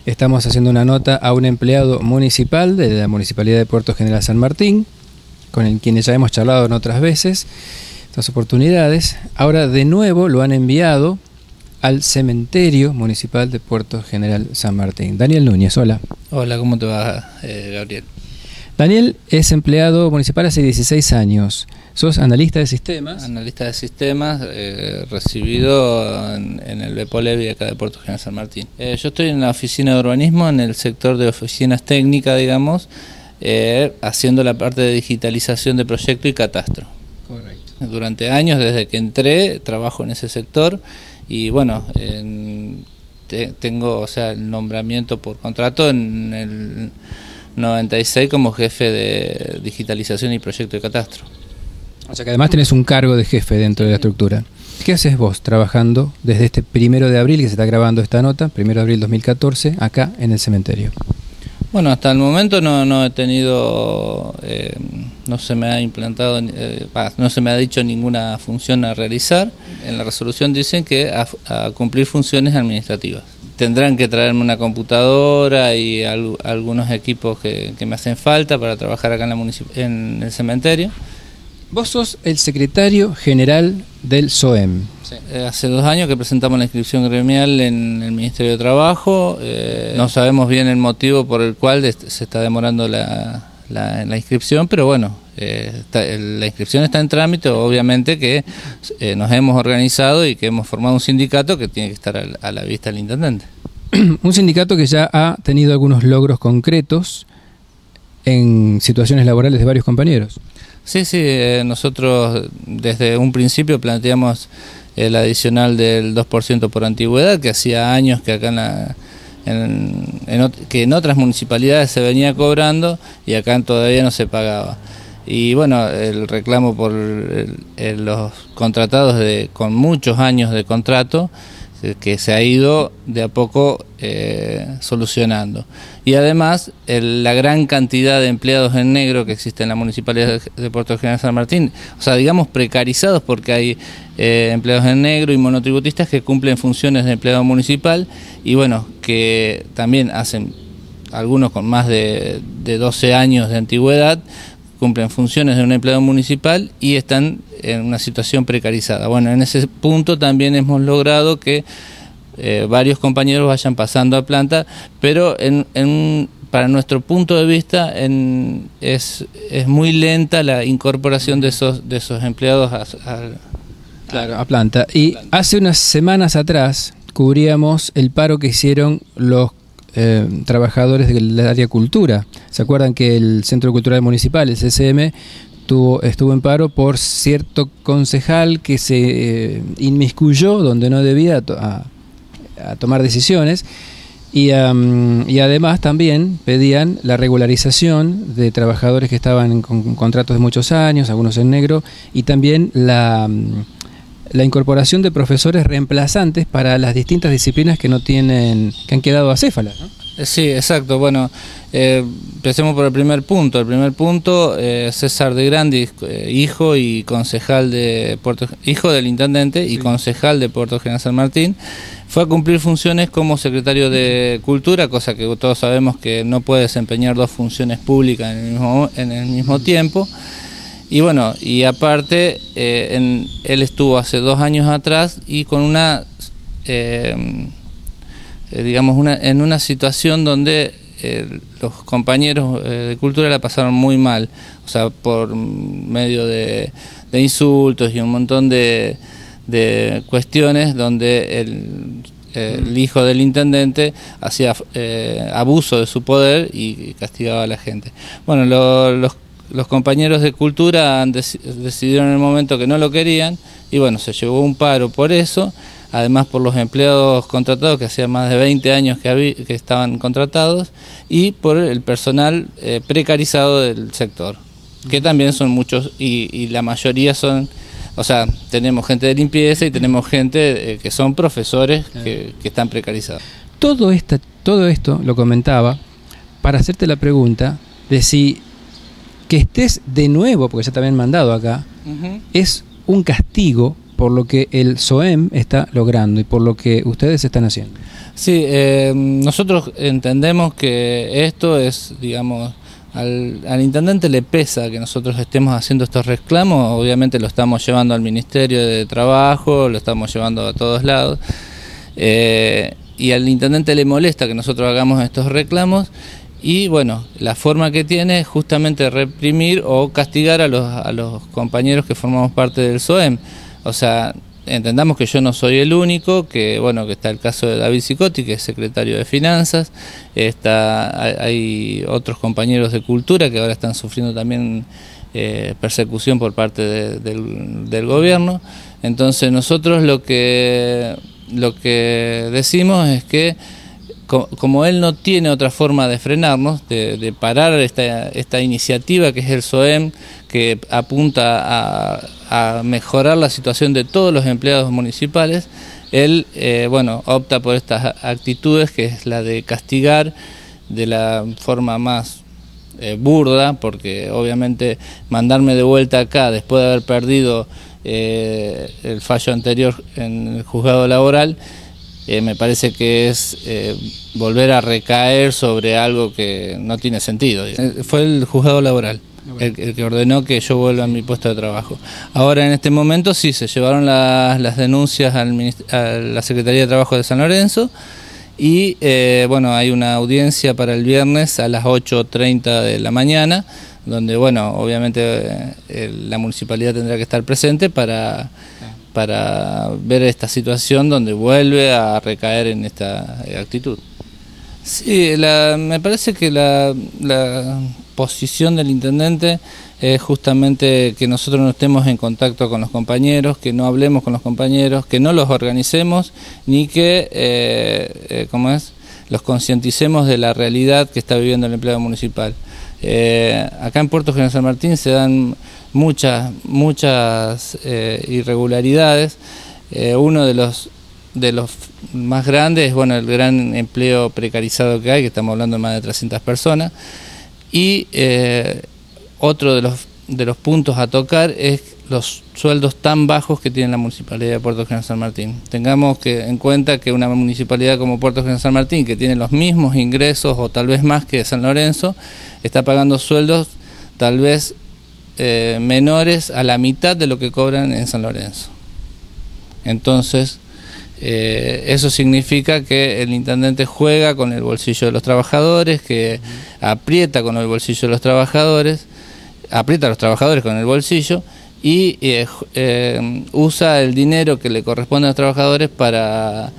Estamos haciendo una nota a un empleado municipal de la Municipalidad de Puerto General San Martín, con quienes ya hemos charlado en otras veces, otras oportunidades. Ahora de nuevo lo han enviado al cementerio municipal de Puerto General San Martín. Daniel Núñez, hola. Hola, ¿cómo te va, Gabriel? Daniel es empleado municipal hace 16 años. ¿Sos analista de sistemas? Analista de sistemas, recibido en el BEPOLEVI acá de Puerto General San Martín. Yo estoy en la oficina de urbanismo, en el sector de oficinas técnicas, digamos, haciendo la parte de digitalización de proyecto y catastro. Correcto. Durante años, desde que entré, trabajo en ese sector y bueno, tengo, o sea, el nombramiento por contrato en el 96 como jefe de digitalización y proyecto de catastro. O sea que además tenés un cargo de jefe dentro de la estructura. ¿Qué haces vos trabajando desde este 1 de abril que se está grabando esta nota, 1 de abril 2014, acá en el cementerio? Bueno, hasta el momento no he tenido, no se me ha implantado, no se me ha dicho ninguna función a realizar. En la resolución dicen que a cumplir funciones administrativas. Tendrán que traerme una computadora y algunos equipos que me hacen falta para trabajar acá en el cementerio. Vos sos el secretario general del SOEM. Sí. Hace 2 años que presentamos la inscripción gremial en el Ministerio de Trabajo. No sabemos bien el motivo por el cual se está demorando la inscripción, pero bueno, la inscripción está en trámite. Obviamente que nos hemos organizado y que hemos formado un sindicato que tiene que estar a la vista del intendente. Un sindicato que ya ha tenido algunos logros concretos en situaciones laborales de varios compañeros. Sí, nosotros desde un principio planteamos el adicional del 2% por antigüedad, que hacía años que acá que en otras municipalidades se venía cobrando y acá todavía no se pagaba. Y bueno, el reclamo por los contratados con muchos años de contrato, que se ha ido de a poco solucionando. Y además la gran cantidad de empleados en negro que existe en la Municipalidad de Puerto General San Martín, o sea, digamos precarizados, porque hay empleados en negro y monotributistas que cumplen funciones de empleado municipal y bueno, que también hacen, algunos con más de 12 años de antigüedad, cumplen funciones de un empleado municipal y están en una situación precarizada. Bueno, en ese punto también hemos logrado que varios compañeros vayan pasando a planta, pero para nuestro punto de vista es muy lenta la incorporación de esos empleados a planta. Y hace unas semanas atrás cubríamos el paro que hicieron los trabajadores del área cultura. ¿Se acuerdan que el Centro Cultural Municipal, el CCM, estuvo en paro por cierto concejal que se inmiscuyó donde no debía a tomar decisiones? Y además también pedían la regularización de trabajadores que estaban con contratos de muchos años, algunos en negro, y también la incorporación de profesores reemplazantes para las distintas disciplinas que han quedado acéfalas, ¿no? Sí, exacto. Bueno, empecemos por el primer punto. El primer punto, César de Grandi, hijo y concejal hijo del intendente y concejal de Puerto General San Martín, fue a cumplir funciones como secretario de Cultura, cosa que todos sabemos que no puede desempeñar 2 funciones públicas en el mismo tiempo. Y bueno, y aparte, él estuvo hace 2 años atrás y con en una situación donde los compañeros de cultura la pasaron muy mal, o sea, por medio de insultos y un montón de cuestiones donde el hijo del intendente hacía abuso de su poder y castigaba a la gente. Bueno, los compañeros de cultura decidieron en el momento que no lo querían y bueno, se llevó un paro por eso, además por los empleados contratados que hacía más de 20 años que estaban contratados y por el personal precarizado del sector, que también son muchos y la mayoría son, o sea, tenemos gente de limpieza y tenemos gente que son profesores que están precarizados. Todo esto lo comentaba para hacerte la pregunta de si que estés de nuevo, porque ya te habían mandado acá, es un castigo por lo que el SOEM está logrando y por lo que ustedes están haciendo. Sí, nosotros entendemos que esto es, digamos, al intendente le pesa que nosotros estemos haciendo estos reclamos. Obviamente lo estamos llevando al Ministerio de Trabajo, lo estamos llevando a todos lados, y al intendente le molesta que nosotros hagamos estos reclamos, y bueno, la forma que tiene es justamente reprimir o castigar a los compañeros que formamos parte del SOEM. O sea, entendamos que yo no soy el único, que bueno, que está el caso de David Sicotti, que es secretario de Finanzas, hay otros compañeros de Cultura que ahora están sufriendo también persecución por parte del gobierno. Entonces nosotros lo que decimos es que como él no tiene otra forma de frenarnos, de parar esta iniciativa que es el SOEM, que apunta a mejorar la situación de todos los empleados municipales, él bueno, opta por estas actitudes, que es la de castigar de la forma más burda, porque obviamente mandarme de vuelta acá después de haber perdido el fallo anterior en el juzgado laboral, me parece que es volver a recaer sobre algo que no tiene sentido. Fue el juzgado laboral el que ordenó que yo vuelva a mi puesto de trabajo. Ahora, en este momento, sí, se llevaron las denuncias a la Secretaría de Trabajo de San Lorenzo, y bueno, hay una audiencia para el viernes a las 8:30 de la mañana, donde, bueno, obviamente la municipalidad tendrá que estar presente para ver esta situación donde vuelve a recaer en esta actitud. Sí, me parece que la posición del intendente es justamente que nosotros no estemos en contacto con los compañeros, que no hablemos con los compañeros, que no los organicemos, ni que los concienticemos de la realidad que está viviendo el empleado municipal. Acá en Puerto General San Martín se dan muchas irregularidades. Uno de los más grandes es, bueno, el gran empleo precarizado que hay, que estamos hablando de más de 300 personas, y otro de los puntos a tocar es los sueldos tan bajos que tiene la Municipalidad de Puerto General San Martín. Tengamos en cuenta que una municipalidad como Puerto General San Martín, que tiene los mismos ingresos o tal vez más que San Lorenzo, está pagando sueldos tal vez menores a la mitad de lo que cobran en San Lorenzo. Entonces, eso significa que el intendente juega con el bolsillo de los trabajadores, que aprieta con el bolsillo de los trabajadores, aprieta a los trabajadores con el bolsillo, y usa el dinero que le corresponde a los trabajadores para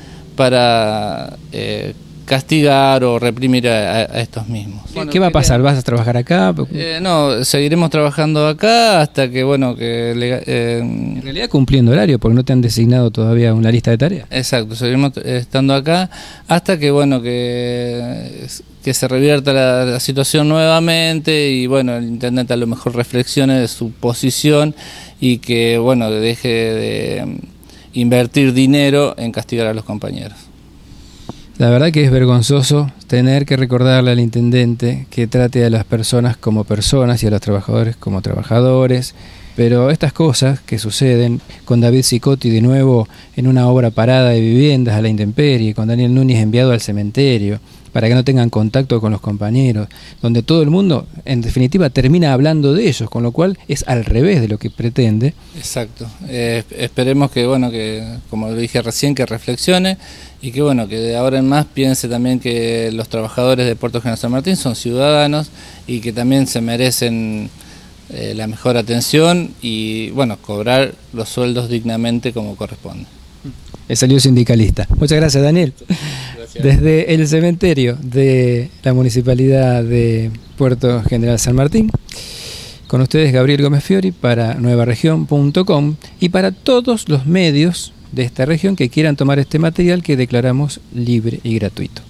castigar o reprimir a estos mismos. ¿Qué va a pasar? ¿Vas a trabajar acá? No, seguiremos trabajando acá hasta que, bueno, en realidad cumpliendo horario, porque no te han designado todavía una lista de tareas. Exacto, seguiremos estando acá hasta que, bueno, que se revierta la situación nuevamente, y bueno, el intendente a lo mejor reflexione de su posición y que, bueno, deje de invertir dinero en castigar a los compañeros. La verdad que es vergonzoso tener que recordarle al intendente que trate a las personas como personas y a los trabajadores como trabajadores, pero estas cosas que suceden con David Sicotti de nuevo en una obra parada de viviendas a la intemperie, con Daniel Núñez enviado al cementerio para que no tengan contacto con los compañeros, donde todo el mundo en definitiva termina hablando de ellos, con lo cual es al revés de lo que pretende. Exacto. Esperemos que, bueno, que como lo dije recién, que reflexione, y que, bueno, que de ahora en más piense también que los trabajadores de Puerto General San Martín son ciudadanos y que también se merecen la mejor atención y, bueno, cobrar los sueldos dignamente como corresponde. Salió sindicalista. Muchas gracias, Daniel. Gracias. Desde el cementerio de la Municipalidad de Puerto General San Martín, con ustedes Gabriel Gómez Fiori para nuevaregion.com y para todos los medios de esta región que quieran tomar este material que declaramos libre y gratuito.